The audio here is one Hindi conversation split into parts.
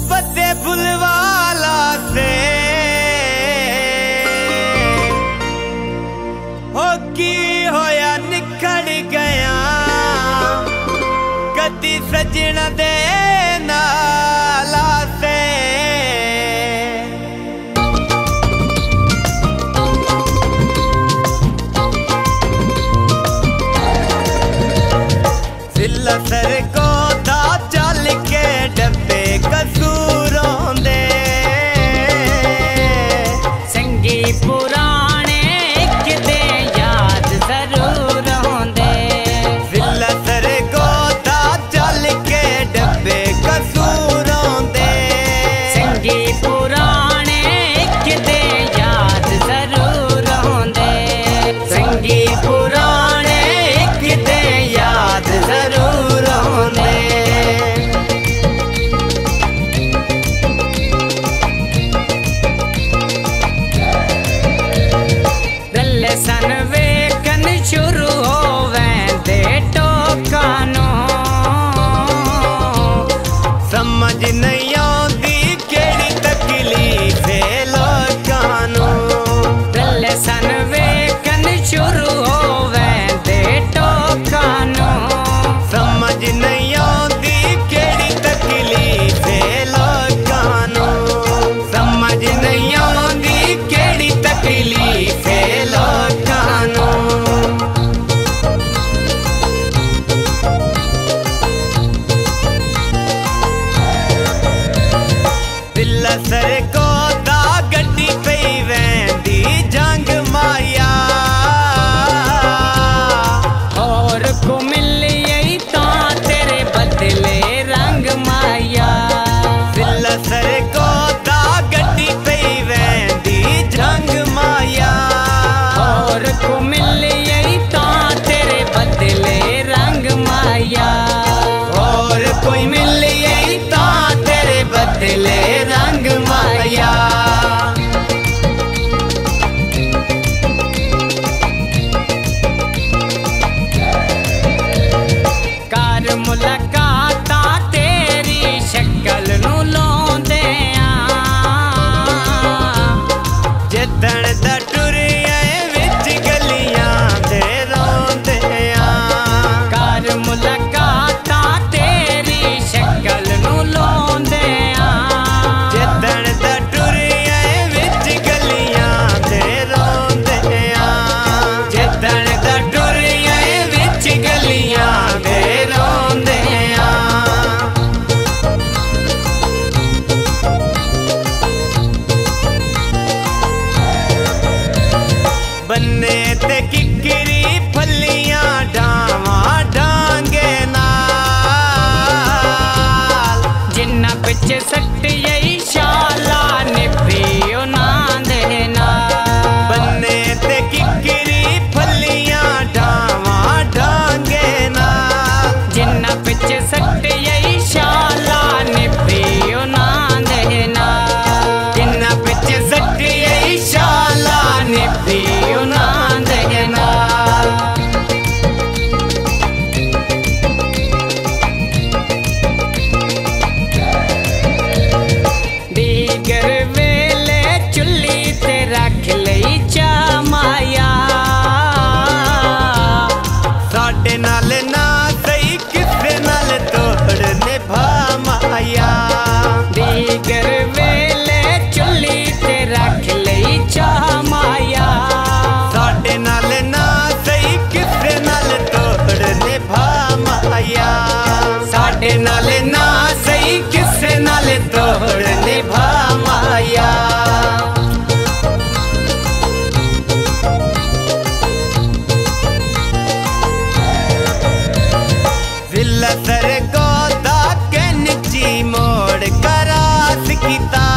बदे बुलवाला से हो की होया निखड़ गया कदी सजना दे नाला से जिला सर को दा चल के डब्बे कसूरों दे संगी पुराने किते याद जरूर होंदे। जिला सर को दा चल के डब्बे कसूरों दे संगी पुराने किते याद जरूर होंदे। संगी पुराने किते याद जरूर होंदे। सन वेखन शुरू होवेंदे टोकानो समझ नहीं आती केड़ी तकलीफ लोकां नूं। सन वेखन शुरू होवेंदे टोकानो समझ नहीं आती केड़ी तकलीफ लोकां नूं। समझ नहीं आती केड़ी तकलीफ लोकां नूं। दिल सर को दा गड्डी पई वेंदी जंग माया और को मिली तां तेरे बदले रंग माया। दिल सर को दा गड्डी पई वेंदी जंग माया और को मिली तां तेरे बदले रंग माया। और कोई मिल गई तां तेरे बदले रंग माया। कर मुलाकात तेरी शक्ल नू लौंदे जिदण दा टुरिया विच गलियां दे रोंदे कर मुलाकात तेरी शक्ल नू लौंदे जिदण दा टुरिया विच गलियां दे रोंदे जिदण दा टुरिया विच गलियां दे रोंदे बन्ने ते किकरी फलियां डावा डांगे नाल जिन्ना बिच सट यही शाला निभियो ना देना। बन्ने ते किकरी फलियां डावा डांगे नाल जिन्ना बिच सट यही शाला निभियो ना देना। जिन्ना बिच सट यही शाला निभियो ना देना। दीगर वेले चुल्ली ते रख लई चा माया साडे नाल ना सही किसे नाल तोड़ निभा माया। दीगर वेले चुल्ली ते रख लई चा माया साडे नाल ना सही किसे नाल तोड़ निभा माया। साडे नाल ना सही किसे नाल तोड़ निभा माया। जिला सर को दा के नीची मोड़ करास कीता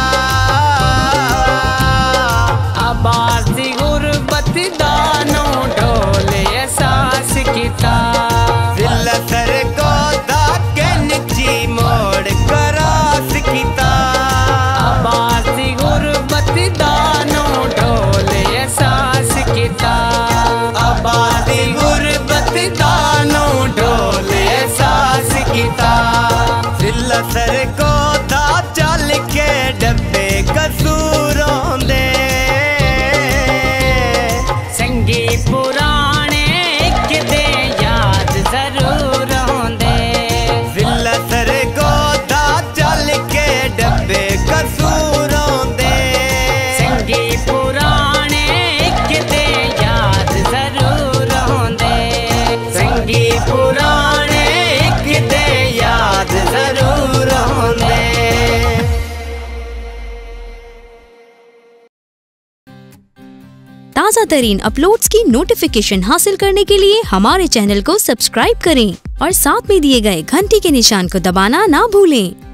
आबादी गुरबत दानो ढोले एहसास कीता। जिला सर को दा के नीची मोड़ करास कीता आबादी गुरबत दानो ढोले एहसास कीता। आबादी गुरबत दानो ढोले एहसास कीता। जिला सर को दा चल डब्बे कसूरों दे संगी पुराने किदे याद जरूर होंदे जिला सर गोदा चल के डब्बे कसूरों दे संगी पुराने किदे याद जरूर होंदे संगी पुराने किदे याद जरूर होंदे। ताज़ा तरीन अपलोड्स की नोटिफिकेशन हासिल करने के लिए हमारे चैनल को सब्सक्राइब करें और साथ में दिए गए घंटी के निशान को दबाना ना भूलें।